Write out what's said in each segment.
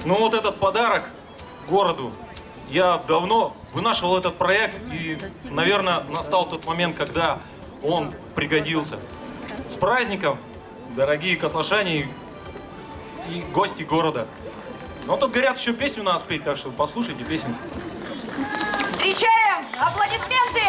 Ну вот этот подарок городу. Я давно вынашивал этот проект, и, наверное, настал тот момент, когда он пригодился. С праздником, дорогие котлашане и гости города. Но тут, говорят, еще песню надо спеть, так что послушайте песню. Встречаем! Аплодисменты!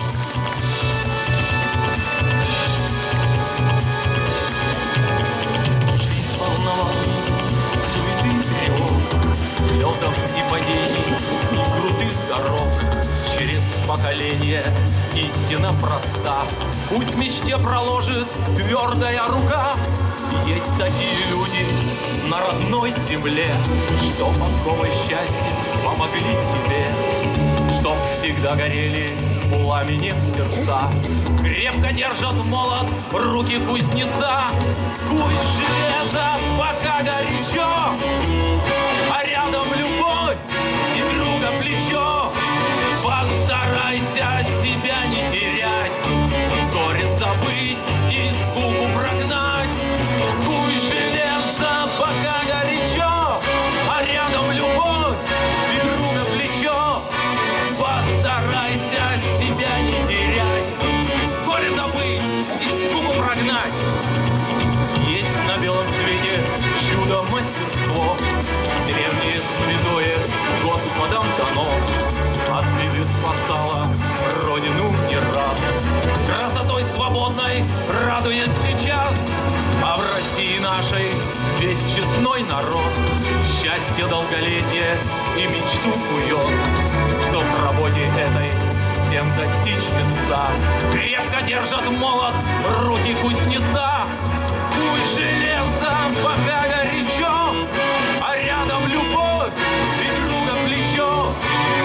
Жизнь волновала, суеты, тревог, взлетов и падений, и крутых дорог. Через поколение истина проста. Путь к мечте проложит твердая рука. Есть такие люди на родной земле, что подковы счастья помогли тебе, чтоб всегда горели пламенем сердца. Крепко держат молот руки кузнеца. Куй железо, пока горячо, а рядом любовь и друга плечо. Постарайся себя не терять, горе забыть и скуку прогнать. Куй железо, пока горячо, а рядом любовь и друга плечо. Постарайся себя не терять, горе забыть и скуку прогнать. Есть на белом свете чудо мастерство, древнее святое Господом дано. От беды спасала Родину не раз. Красотой свободной радует сейчас, а в России нашей весь честной народ счастье, долголетие и мечту кует, чтоб в работе этой всем достичь венца. Крепко держат молот руки кузнеца. Куй железо, пока горячо, а рядом любовь и друга плечо.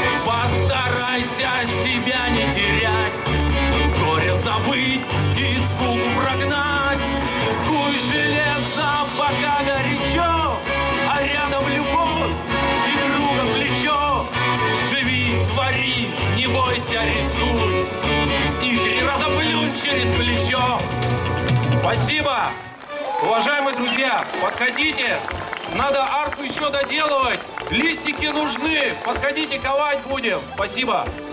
Постарайся себя не терять, горе забыть и скуку прогнать. Куй железо, пока горячо, а рядом любовь и друга плечо. Живи, твори, не бойся, рискуй, и 3 раза плюнь через плечо. Спасибо! Уважаемые друзья, подходите, надо арку еще доделывать, листики нужны, подходите, ковать будем. Спасибо.